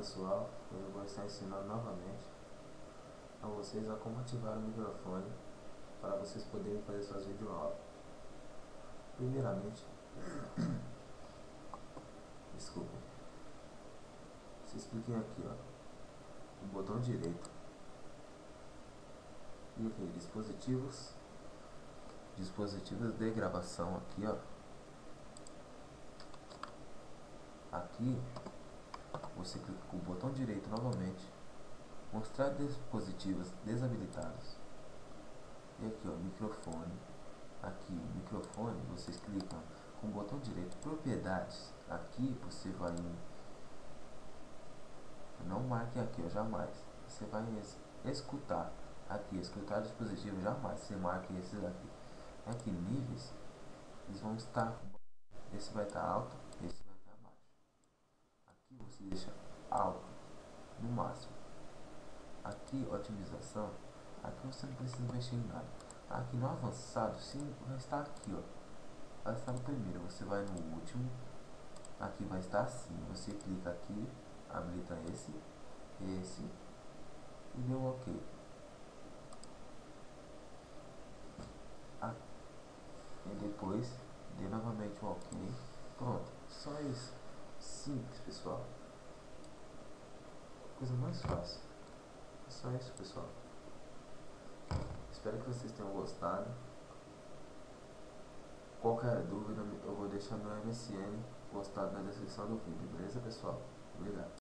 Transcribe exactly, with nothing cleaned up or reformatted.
pessoal, eu vou estar ensinando novamente a vocês a como ativar o microfone para vocês poderem fazer suas videoaulas. Primeiramente, desculpem, vocês cliquem aqui, ó, no botão direito, cliquem em dispositivos, dispositivos de gravação aqui, ó. Aqui você clica com o botão direito novamente, mostrar dispositivos desabilitados, e aqui ó, microfone. Aqui microfone, vocês clicam com o botão direito propriedades. Aqui você vai em, não marque aqui ó, jamais, você vai em escutar aqui, escutar dispositivo, jamais você marque esses aqui. Aqui níveis, eles vão estar, esse vai estar alto, esse vai estar baixo. Aqui você deixa alto no máximo. Aqui otimização, aqui você não precisa mexer em nada. Aqui no avançado, sim, vai estar aqui, ó, vai estar no primeiro, você vai no último, aqui vai estar assim, você clica aqui, habilita esse, esse e dê um ok. Ah, e depois dê novamente um ok. Pronto, só isso. Simples, pessoal. Coisa mais fácil. É só isso, pessoal. Espero que vocês tenham gostado. Qualquer dúvida eu vou deixar meu M S N postado na descrição do vídeo, beleza, pessoal? Obrigado.